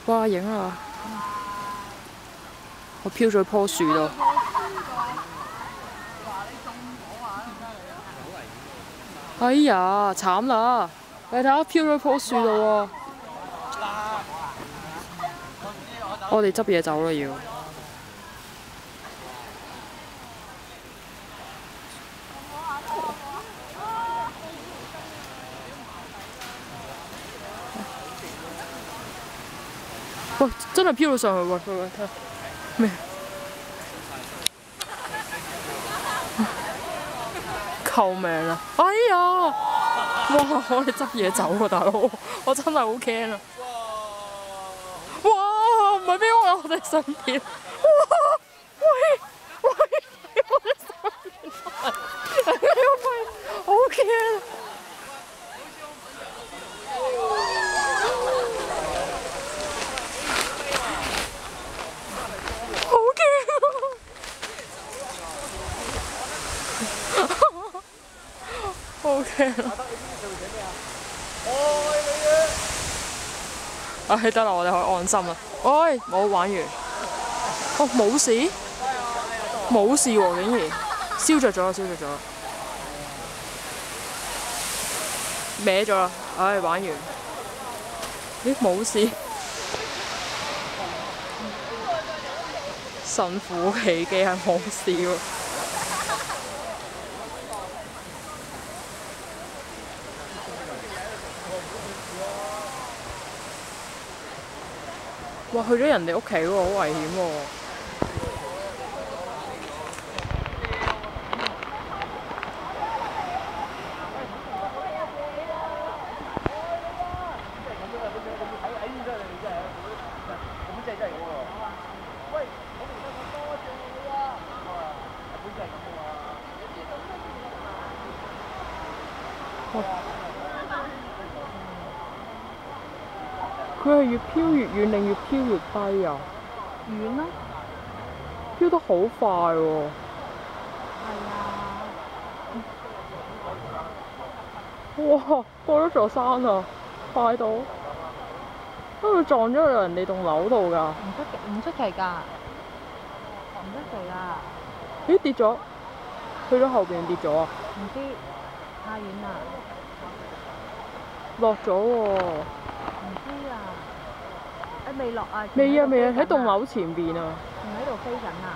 哇！影啊！我飄咗棵樹度。哎呀，慘啦！你睇下飄咗棵樹度喎。我哋執嘢走啦要。喂，真係飄到上去喎！喂，睇咩？救命啊！哎呀！哇！我哋執嘢走啊，大佬！我真係好驚啊！哇！唔係俾我哋上邊！哇！喂！我哋上邊！好驚啊！好驚啊！好驚啊！唉，得啦，我哋可以安心啦。唉，冇玩完。哦，冇事，冇事喎，竟然燒着咗，燒着咗，歪咗啦。唉，玩完。咦，冇事。神乎其技係冇事喎。哇！去咗人哋屋企喎，好危險喎。佢係越飄越遠定越飄越低啊？ 遠咯， 飄得好快喎！ 係啊！ 哇！過咗座山啊，快到！因為撞咗去人哋棟樓度㗎。 唔出奇㗎，唔出奇㗎。 咦？跌咗，去咗後邊跌咗啊！ 唔知太遠啦， 落咗喎。 唔知啊！未落啊？ 未啊未啊，喺棟樓前邊啊！ 仲喺度飛緊啊！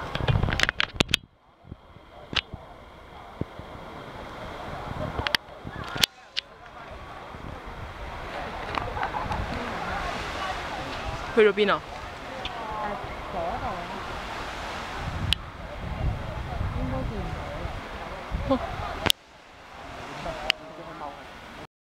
去咗邊啊？ 嗰度應該見唔到。